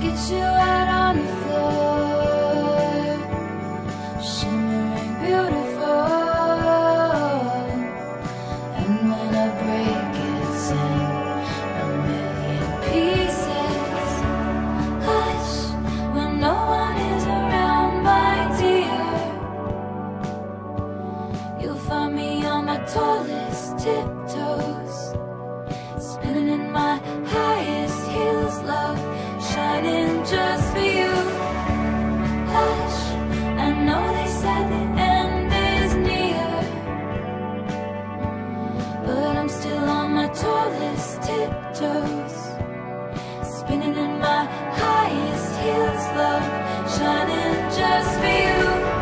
get you out on the floor, shimmering beautiful. And when I break it's in a million pieces. Hush, when no one is around, my dear. You'll find me on my tallest tiptoes, spinning in my highest heels, love, shining just for you. Hush, I know they said the end is near, but I'm still on my tallest tiptoes, spinning in my highest heels, love, shining just for you.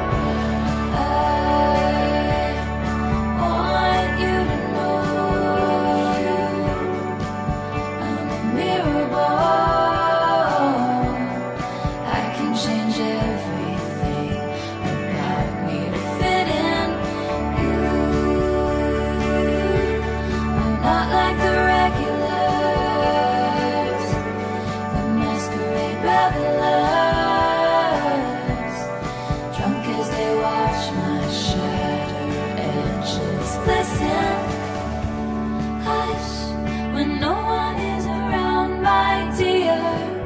Revelers, drunk as they watch my shattered edges glisten. Hush, when no one is around, my dear.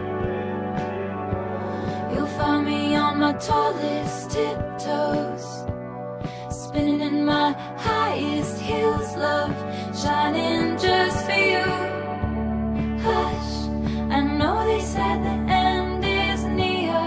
You'll find me on my tallest tiptoes, spinning in my highest heels, love, shining just for you. Hush, I know they said the end is near,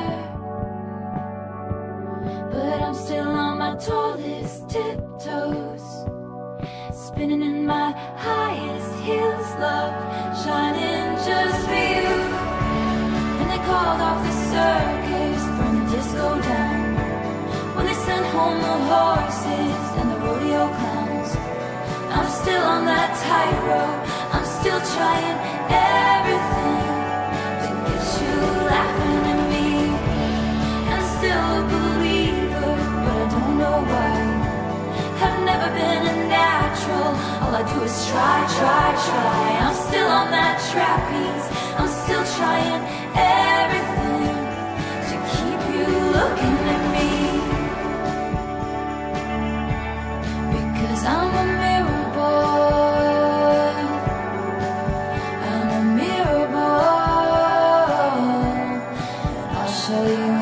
but I'm still on my tallest tiptoes, spinning in my highest heels, love, shining just for you. And they called off the circus, burned the disco down, when they sent home the horses and the rodeo clowns. I'm still on that tightrope, I'm still trying everything to get you laughing at me. I'm still a believer, but I don't know why. I've never been a natural, all I do is try, try, try. I'm still on that trapeze, I'm still trying everything to keep you looking at me, because I'm a mirror ball, I'm a mirror ball, and I'll show you